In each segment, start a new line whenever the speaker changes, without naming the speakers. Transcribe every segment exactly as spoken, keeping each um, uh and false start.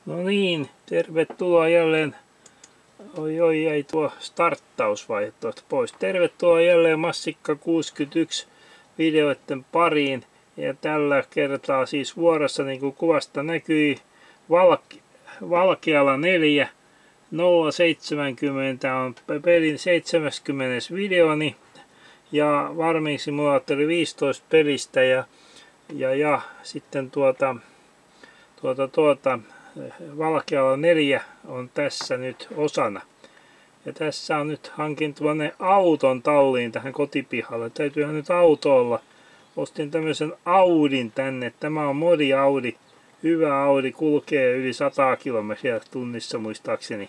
No niin, tervetuloa jälleen. Oi oi, jäi tuo starttausvaihe tuosta pois. Tervetuloa jälleen Massikka kuusikymmentäyksi videoiden pariin. Ja tällä kertaa siis vuorossa, niin kuin kuvasta näkyi, Valke Valkeala neljä. nolla seitsemänkymmentä on pelin seitsemänkymmentä videoni. Ja Farming Simulator viisitoista pelistä. Ja, ja, ja sitten tuota, tuota, tuota Valkeala neljä on tässä nyt osana. Ja tässä on nyt hankin tuonne auton talliin tähän kotipihalle. Täytyyhän nyt auto olla. Ostin tämmöisen Audin tänne. Tämä on modi Audi. Hyvä Audi, kulkee yli sata kilometriä tunnissa muistaakseni.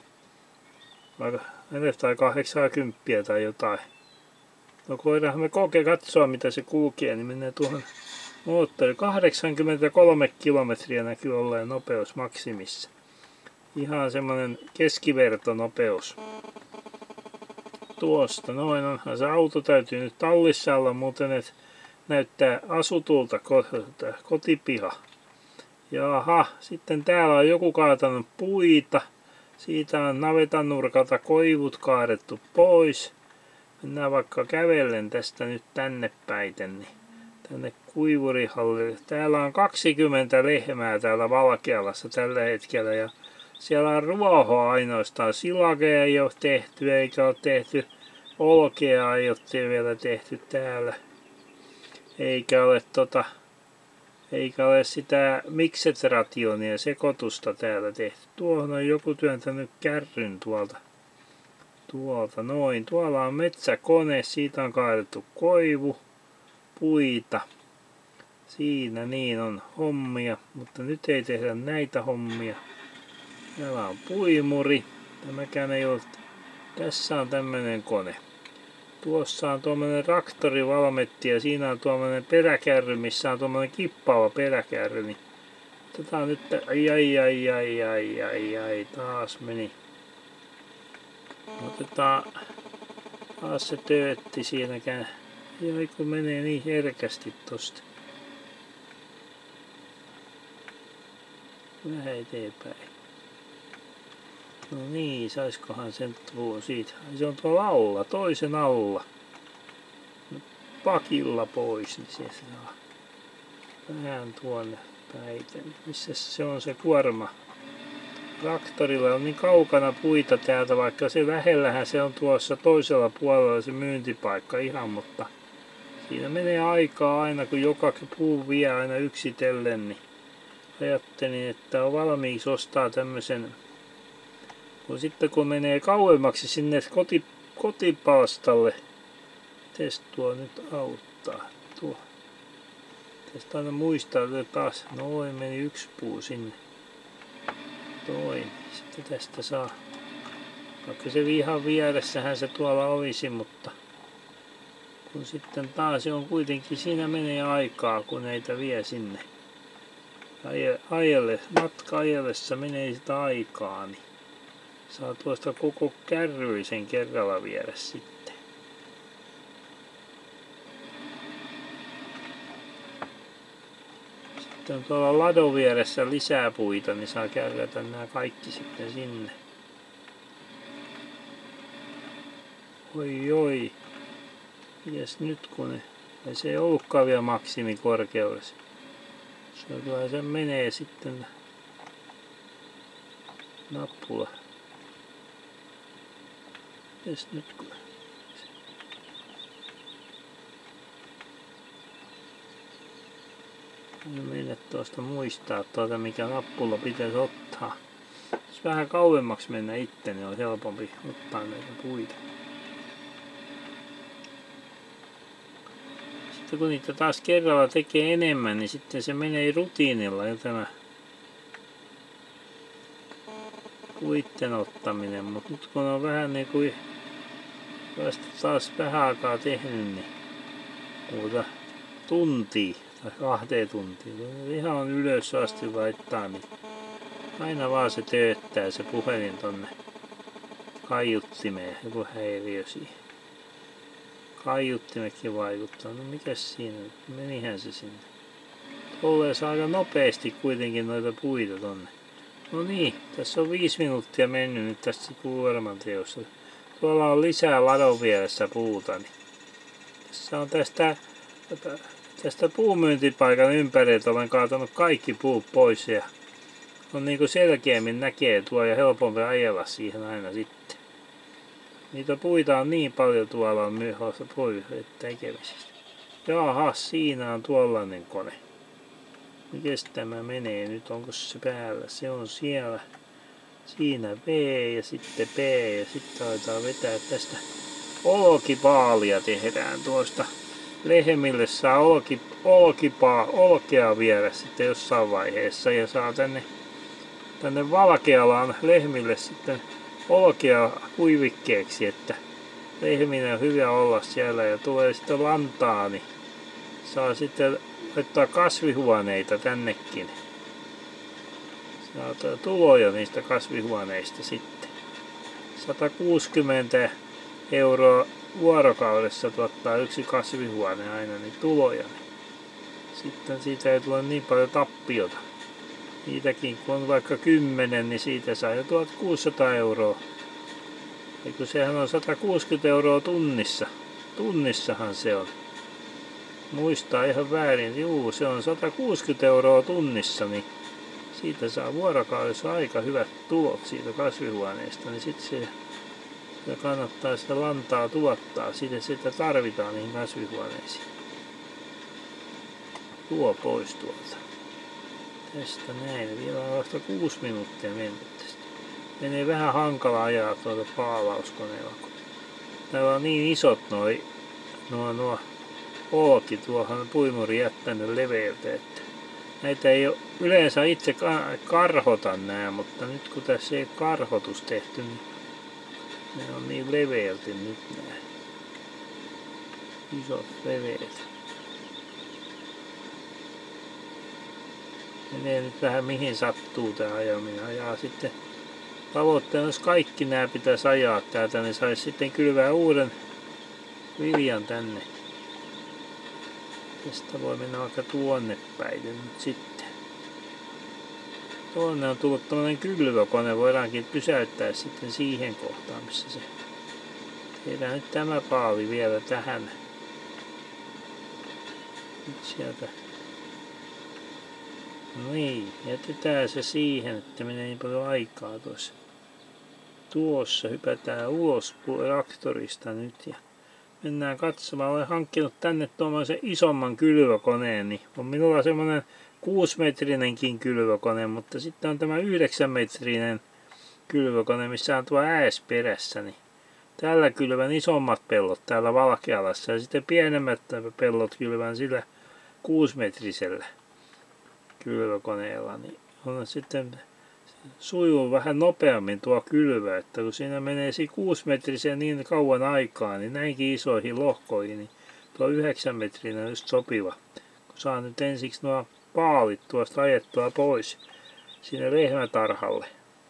Tai kahdeksankymmentä tai jotain. No voidaan me kokea katsoa mitä se kulkee, niin menee tuohon moottori. kahdeksankymmentäkolme kilometriä näkyy olleen nopeus maksimissa. Ihan semmonen keskivertonopeus. Tuosta noin onhan se auto täytyy nyt tallissa olla, muuten että näyttää asutulta kotipiha. Jaha, sitten täällä on joku kaatanut puita. Siitä on navetan nurkalta koivut kaadettu pois. Mennään vaikka kävellen tästä nyt tänne päiten, niin tänne kuivorihallille. Täällä on kaksikymmentä lehmää täällä Valkealassa tällä hetkellä ja siellä on ruohoa ainoastaan. Silakea ei ole tehty eikä ole tehty. Olkea ei ole vielä tehty täällä. Eikä ole tota eikä ole sitä mixed rationia sekoitusta täällä tehty. Tuohon on joku työntänyt kärryn tuolta. Tuolta noin. Tuolla on metsäkone. Siitä on kaadettu koivu. Puita. Siinä niin on hommia. Mutta nyt ei tehdä näitä hommia. Täällä on puimuri. Tämäkään ei ole. Tässä on tämmöinen kone. Tuossa on tuommoinen traktorivalmetti ja siinä on tuommoinen peräkärry, missä on tuommoinen kippaava peräkärry. Niin otetaan nyt. Ai ai ai ai ai ai ai. Taas meni. Otetaan taas se töötti siinäkään. Jai kun menee niin herkästi tosta. Vähän eteenpäin. No niin, saiskohan sen tuo siitä. Se on tuolla alla, toisen alla. Pakilla pois, niin se saa. Vähän tuonne päiten. Missä se on se kuorma? Traktorilla on niin kaukana puita täältä, vaikka se lähellähän se on tuossa toisella puolella se myyntipaikka ihan, mutta siinä menee aikaa aina, kun joka puu vie aina yksitellen, niin ajattelin, että on valmiiksi ostaa tämmöisen, kun sitten kun menee kauemmaksi sinne koti, kotipalstalle, mites tuo nyt auttaa, tuo, tästä aina muistaa, että taas, noin meni yksi puu sinne. Toin. Sitten tästä saa, vaikka se ihan vieressähän se tuolla olisi, mutta kun sitten taas on kuitenkin, siinä menee aikaa, kun neitä vie sinne. Ajelle, matka ajellessa menee sitä aikaa, niin saa tuosta koko kärryisen kerralla viedä sitten. Sitten on tuolla ladon vieressä lisää puita, niin saa kärrätä nämä kaikki sitten sinne. Oi oi. Mites nyt kun ne, ei se ei ollutkaan vielä maksimikorkeudessa. Se kyllä se menee sitten nappula. Mites nyt kun mennä tuosta muistaa tuota mikä nappula pitäisi ottaa. Jos vähän kauemmaksi mennä itse, niin on helpompi ottaa näitä puita. Sitten kun niitä taas kerralla tekee enemmän, niin sitten se menee rutiinilla jo tämä puitten ottaminen. Mutta nyt kun on vähän niin kuin vasta taas vähän aikaa tehnyt, niin muuta tuntia. Kahteen tuntiin. Ihan ylös asti laittaa, niin aina vaan se tööttää se puhelin tonne kaiuttimeen, joku häiriö siihen. Kaiuttimekin vaikuttaa. No mikäs siinä? Menihän se sinne. Tulee aika nopeasti kuitenkin noita puita tonne. No niin, tässä on viisi minuuttia mennyt nyt tästä kuormanteosta. Tuolla on lisää ladon vieressä puuta. Niin tässä on tästä, tästä puumyyntipaikan ympäriltä olen kaatanut kaikki puut pois ja on niin kuin selkeämmin näkee tuo ja helpompi ajella siihen aina sitten. Niitä puita on niin paljon tuolla on myöhässä pois tekemisestä. Jaha, siinä on tuollainen kone. Mites tämä menee nyt? Onko se päällä? Se on siellä. Siinä B ja sitten B ja sitten aletaan vetää tästä. Olkipaalia tehdään tuosta. Lehmille saa olki, olkipaa, olkea viedä sitten jossain vaiheessa ja saa tänne, tänne valkealaan lehmille sitten olkea kuivikkeeksi, että lehminen on hyvä olla siellä ja tulee sitten lantaa, niin saa sitten laittaa kasvihuoneita tännekin. Saa tuloja niistä kasvihuoneista sitten. sata kuusikymmentä euroa vuorokaudessa tuottaa yksi kasvihuone aina niin tuloja. Sitten siitä ei tule niin paljon tappiota. Niitäkin kun on vaikka kymmenen, niin siitä saa jo tuhatkuusisataa euroa. Eikö sehän on sata kuusikymmentä euroa tunnissa. Tunnissahan se on. Muistaa ihan väärin. Juu, se on sata kuusikymmentä euroa tunnissa, niin siitä saa vuorokaudessa aika hyvät tulot siitä kasvihuoneesta. Niin sitten se, se kannattaa sitä lantaa tuottaa. Sitten sitä tarvitaan niihin kasvihuoneisiin. Tuo pois tuolta. Tästä näin. Vielä on vasta kuusi minuuttia mennyt tästä. Menee vähän hankala ajaa tuolta paalauskoneella. Täällä on niin isot noi, nuo, nuo olki tuohon puimuri jättänyt leveältä, että näitä ei ole yleensä itse karhota nää, mutta nyt kun tässä ei karhotus tehty, niin ne on niin leveälti nyt nää. Isot leveät. Menee nyt vähän mihin sattuu tää ajaminen. Ajaa sitten tavoitteena, jos kaikki nämä pitäisi ajaa täältä, niin saisi sitten kylvää uuden viljan tänne. Tästä voi mennä vaikka tuonne päin nyt sitten. Tuonne on tullut tämmönen kylvökone, voidaankin pysäyttää sitten siihen kohtaan, missä se. Tehdään nyt tämä paali vielä tähän. Nyt sieltä. No niin, jätetään se siihen, että menee niin paljon aikaa tuossa. Tuossa hypätään ulos traktorista nyt ja mennään katsomaan. Olen hankkinut tänne tuommoisen isomman kylvökoneen, niin on minulla semmoinen kuusimetrinenkin kylvökone, mutta sitten on tämä yhdeksänmetrinen kylvökone, missä on tuo ääs perässä. Niin tällä kylvän isommat pellot täällä Valkealassa ja sitten pienemmät pellot kylvän sillä kuusimetrisellä kylvökoneella, niin on sitten sujuu vähän nopeammin tuo kylvö, että kun siinä menee kuusimetriseen niin kauan aikaa, niin näinkin isoihin lohkoihin, niin tuo yhdeksänmetrinen on just sopiva. Kun saa nyt ensiksi nuo paalit tuosta ajettua pois sinne lehmätarhalle.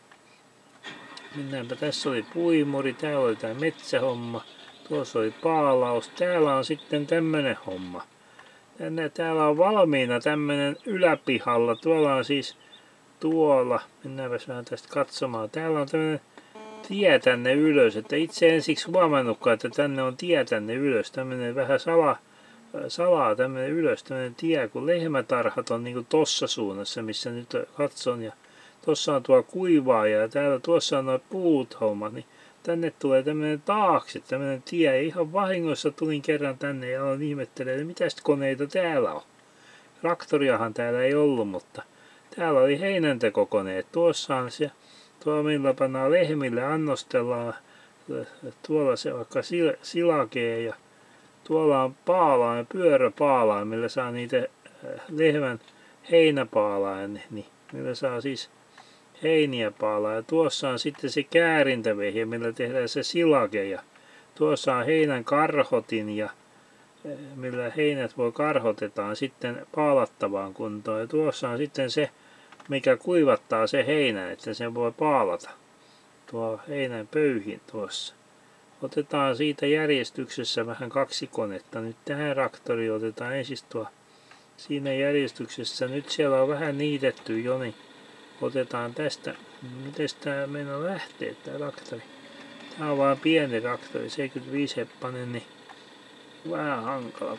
Mennäänpä, tässä oli puimuri, täällä oli tämä metsähomma, tuossa oli paalaus, täällä on sitten tämmönen homma. Tänne, täällä on valmiina tämmönen yläpihalla, tuolla on siis tuolla, mennäänpä vähän tästä katsomaan, täällä on tämmönen tie tänne ylös, että itse ensiksi huomannutkaan, että tänne on tie tänne ylös, tämmönen vähän sala, salaa tämmönen ylös, tämmönen tie, kun lehmätarhat on niinku tossa suunnassa, missä nyt katson, ja tossa on tuo kuivaaja ja täällä tuossa on nuo puut hommat, niin tänne tulee tämmönen taakse, tämmönen tie. Ihan vahingossa tulin kerran tänne ja aloin ihmettelemään, että mitäs koneita täällä on. Traktoriahan täällä ei ollut, mutta täällä oli heinäntekokoneet. Tuossa on se, tuolla millä pannaan lehmille, annostellaan. Tuolla se vaikka silakee ja tuolla on paalain, pyöräpaalain, millä saa niitä lehmän heinäpaalain, niin millä saa siis heiniä paalaa. Ja tuossa on sitten se käärintävehje, millä tehdään se silake. Ja tuossa on heinän karhotin, ja millä heinät voi karhotetaan sitten paalattavaan kuntoon. Ja tuossa on sitten se, mikä kuivattaa se heinän, että sen voi paalata. Tuo heinän pöyhin tuossa. Otetaan siitä järjestyksessä vähän kaksi konetta. Nyt tähän traktoriin otetaan ensin tuo siinä järjestyksessä. Nyt siellä on vähän niitetty jo, niin Otetaan tästä, miten tää mennä lähtee tää traktori. Tää on vaan pieni traktori, seitsemänkymmentäviisi heppanen, niin vähän hankala.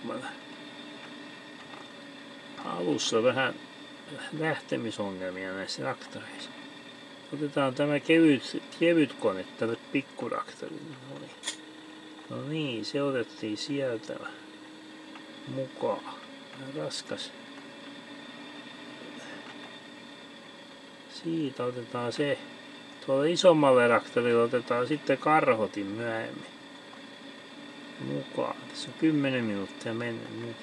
Alussa vähän lähtemisongelmia näissä traktoreissa. Otetaan tämä kevyt, kevyt kone tälle pikkutraktorille. No niin. No niin, se otettiin sieltä mukaan. Raskas. Siitä otetaan se. Tuolla isommalle traktorille otetaan sitten karhotin myöhemmin mukaan. Tässä on kymmenen minuuttia mennyt nyt.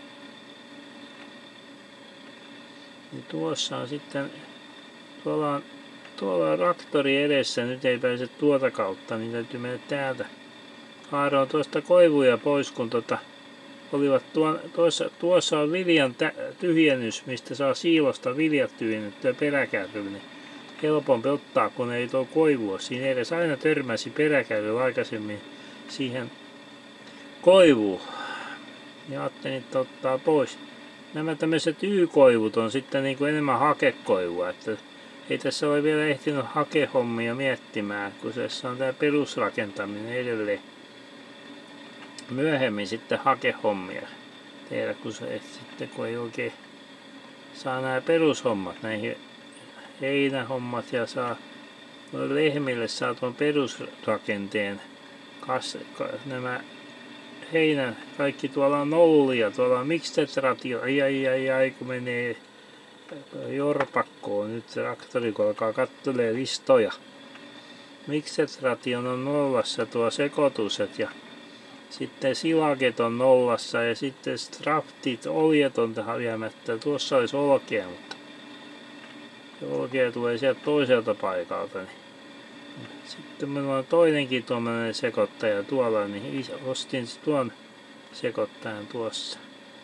Niin tuossa on sitten, tuolla on, tuolla on traktori edessä, nyt ei pääse tuota kautta, niin täytyy mennä täältä. Haaroon tuosta koivuja pois, kun tota, olivat tuon, tuossa, tuossa on viljan tä, tyhjennys, mistä saa siilosta viljat tyhjennettyä peräkärryyn. Niin helpompi ottaa, kun ei tuo koivua. Siinä edes aina törmäsi peräkärryllä aikaisemmin siihen koivuun. Ja ajattelin, että ottaa pois. Nämä tämmöiset Y-koivut on sitten niin kuin enemmän hakekoivua. Että ei tässä ole vielä ehtinyt hakehommia miettimään, kun tässä on tämä perusrakentaminen edelleen. Myöhemmin sitten hakehommia tehdä, kun, se, sitten, kun ei oikein saa nämä perushommat, näihin heinähommat ja saa lehmille saa tuon perusrakenteen kas, ka, nämä heinän, kaikki tuolla on nollia, tuolla on mixtetratio, ai ai ai ai kun menee jorpakkoon nyt traktori, kun alkaa kattelee listoja. Mixtetration on nollassa tuo sekoituset ja sitten silaket on nollassa ja sitten straftit, oljet on tähän jäämättä. Tuossa olisi olkea, mutta se olkea tulee sieltä toiselta paikalta. Niin. Sitten minulla on toinenkin tuommoinen sekoittaja tuolla, niin ostin tuon sekoittajan tuossa.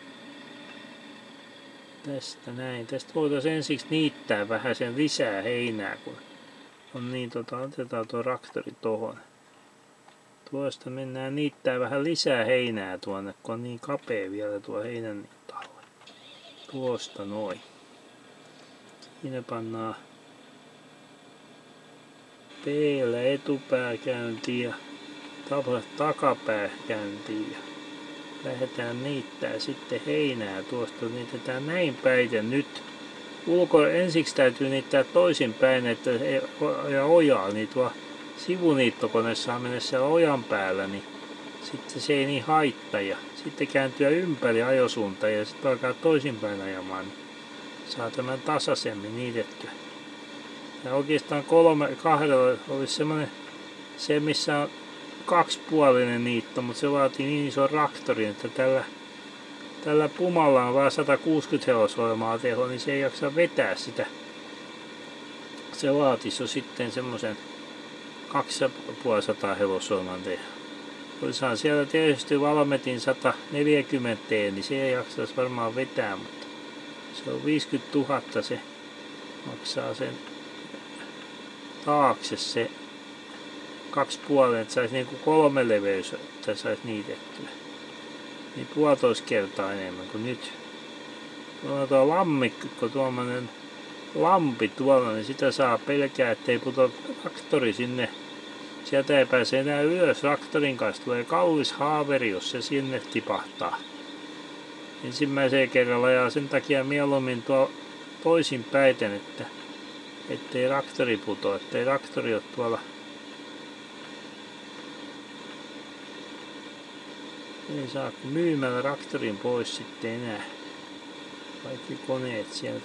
Tästä näin. Tästä voitaisiin ensiksi niittää vähän sen lisää heinää, kun on niin, tota, otetaan tuo traktori tohon. Tuosta mennään niittää vähän lisää heinää tuonne, kun on niin kapea vielä tuo heinän niittaalue. Tuosta noin. Siinä pannaan P-llä etupää käyntiin ja takapää käyntiin. Ja lähdetään niittää sitten heinää tuosta. Niitetään näin päin ja nyt. Ulko ensiksi täytyy niittää toisin päin, että ja ojaa, niin tuo sivuniittokone saa mennä siellä ojan päällä, niin sitten se ei niin haittaa. Ja sitten kääntyä ympäri ajosuuntaan ja sitten alkaa toisinpäin ajamaan, niin saa tämän tasaisemmin niitettyä. Ja oikeastaan kolme, kahdella olisi semmoinen, se missä on kaksipuolinen niitto, mutta se vaatii niin iso traktori, että tällä, tällä Pumalla on vain sata kuusikymmentä hevosvoimaa teho, niin se ei jaksa vetää sitä. Se vaatisi jo sitten semmoisen kaksisataa hevosvoiman teho. Olisihan siellä tietysti Valmetin sata neljäkymmentä, niin se ei jaksaisi varmaan vetää, mutta se on viisikymmentätuhatta, se maksaa sen taakse se kaksi puolen, että saisi niinku kolme leveys, että saisi niitettyä. Niin puolitoista kertaa enemmän kuin nyt. Tuolla on tuo lammikko, tuommoinen lampi tuolla, niin sitä saa pelkää, ettei putoa traktori sinne. Sieltä ei pääse enää ylös. Traktorin kanssa tulee kallis haaveri, jos se sinne tipahtaa. Ensimmäiseen kerralla ja sen takia mieluummin tuo toisin päiten, että ettei traktori putoa, ettei traktori ole tuolla. Ei saa myymällä traktorin pois sitten enää. Kaikki koneet sieltä.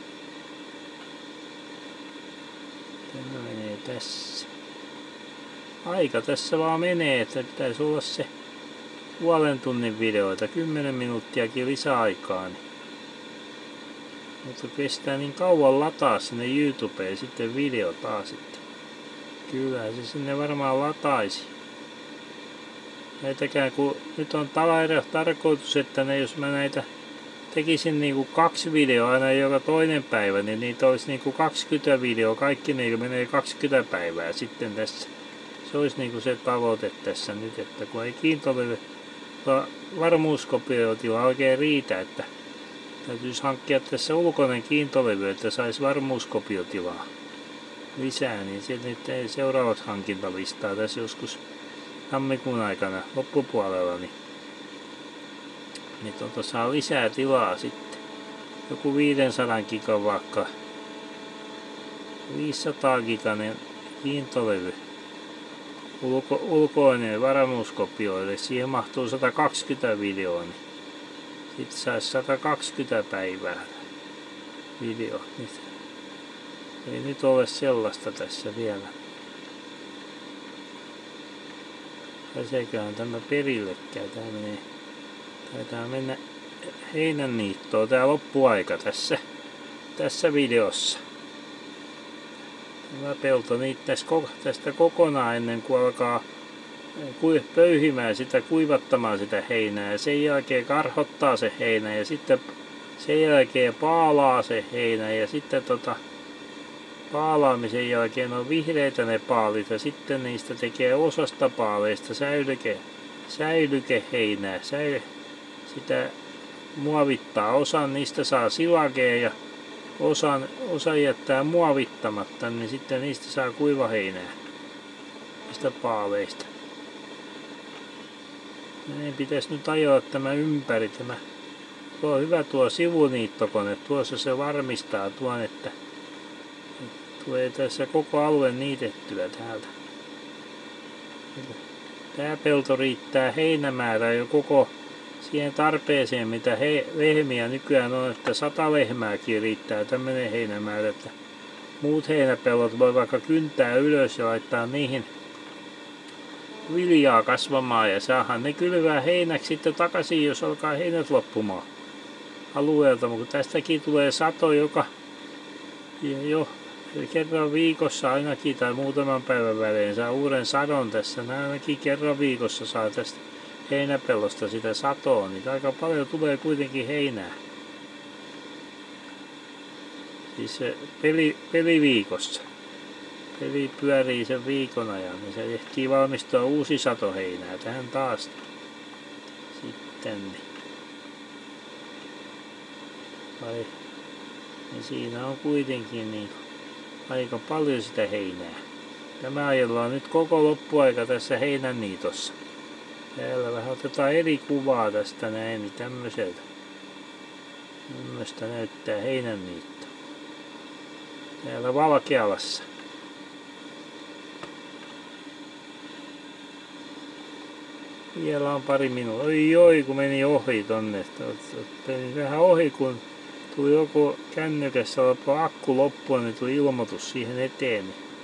Tämä menee tässä. Aika tässä vaan menee, että pitäisi olla se puolen tunnin videoita, kymmenen minuuttiakin lisäaikaa. Niin. Mutta kestää niin kauan lataa sinne YouTubeen sitten video taas. Että kyllä se sinne varmaan lataisi. Näitäkään kun nyt on tarkoitus, että ne, jos mä näitä tekisin niinku kaksi videoa aina joka toinen päivä, niin niitä olisi niinku kaksikymmentä videoa, kaikki ne menee kaksikymmentä päivää sitten tässä. Se olisi niinku se tavoite tässä nyt, että kun ei kiintolevy varmuuskopioitilla oikein riitä, että Täytyisi hankkia tässä ulkoinen kiintolevy, että saisi varmuuskopiotilaa lisää, niin sitten nyt ei seuraavat hankintalistaa tässä joskus tammikuun aikana loppupuolella, niin, niin tuota saa lisää tilaa sitten. Joku viisisataa gigan vaikka, viisisataa giganen kiintolevy, ulko, ulkoinen varmuuskopio, eli siihen mahtuu sata kaksikymmentä videoa, niin sitten saisi sata kaksikymmentä päivää video. Ei nyt ole sellaista tässä vielä. Pääseeköhän tämä perillekään? Tää menee, taitaa mennä heinänniittoon tää loppuaika tässä, tässä videossa. Tämä pelto niittäisi tästä kokonaan ennen kuin alkaa pöyhimään sitä, kuivattamaan sitä heinää. Ja sen jälkeen karhottaa se heinä ja sitten sen jälkeen paalaa se heinä ja sitten tota paalaamisen jälkeen on vihreitä ne paalit ja sitten niistä tekee osasta paaleista säilyke, säilykeheinää. Säily, sitä muovittaa. Osan niistä saa silagea ja osan, osa jättää muovittamatta, niin sitten niistä saa kuivaheinää niistä paaleista. Meidän pitäisi nyt ajoa tämä ympäri. Tämä, tuo on hyvä tuo sivuniittokone. Tuossa se varmistaa tuon, että tulee tässä koko alue niitettyä täältä. Tämä pelto riittää heinämäärää jo koko siihen tarpeeseen, mitä he, lehmiä nykyään on, että sata lehmääkin riittää tämmöinen heinämäärä, että muut heinäpellot voi vaikka kyntää ylös ja laittaa niihin viljaa kasvamaan ja saadaan ne kylvää heinäksi sitten takaisin, jos alkaa heinät loppumaan alueelta, mutta tästäkin tulee sato joka jo kerran viikossa ainakin tai muutaman päivän välein saa uuden sadon tässä. Ainakin kerran viikossa saa tästä heinäpellosta sitä satoa, niin aika paljon tulee kuitenkin heinää. Siis se peli, peliviikossa. Peli pyörii sen viikon ajan, niin se ehtii valmistua uusi sato heinää tähän taas. Sitten niin. Vai, niin siinä on kuitenkin niin aika paljon sitä heinää. Tämä ajellaan nyt koko loppuaika tässä heinänniitossa. Täällä vähän otetaan eri kuvaa tästä näin, niin tämmöiseltä. Tämmöistä näyttää heinänniitto. Täällä Valkealassa. Vielä on pari minuuttia. Oi oi, kun meni ohi tonne. Meni vähän ohi, kun tuli joku kännykässä oleva akku loppua, niin tuli ilmoitus siihen eteen.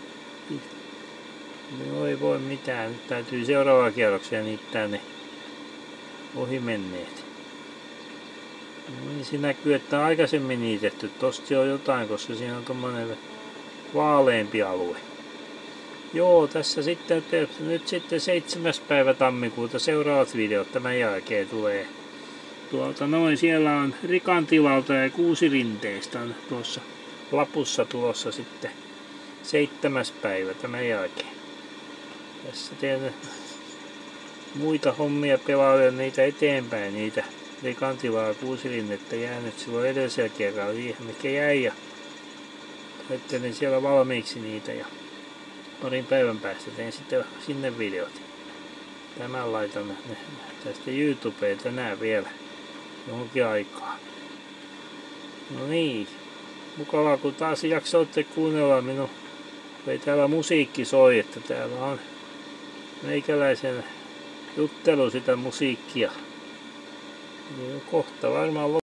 Niin ei voi mitään. Nyt täytyy seuraavaa kierroksia niittää ne ohi menneet. Niin siinä näkyy, että on aikaisemmin niitetty. Tosta on jotain, koska siinä on tommonen vaaleampi alue. Joo, tässä sitten nyt sitten seitsemäs päivä tammikuuta seuraavat videot tämän jälkeen tulee. Tuolta noin siellä on Rikan tilalta ja Kuusirinteistä on tuossa lapussa tulossa sitten seitsemäs päivä tämän jälkeen. Tässä teen muita hommia pelailen niitä eteenpäin, niitä Rikan tilaa ja Kuusirinnettä jäänyt silloin edellisellä kerralla siihen mikä jäi ja laittelin siellä valmiiksi niitä ja parin päivän päästä tein sitten sinne videot. Tämän laitan tästä YouTubeen tänään vielä johonkin aikaa. No niin, mukavaa kun taas jaksoitte kuunnella minun. Ei täällä musiikki soi, että täällä on meikäläisen juttelu sitä musiikkia. Niin kohta varmaan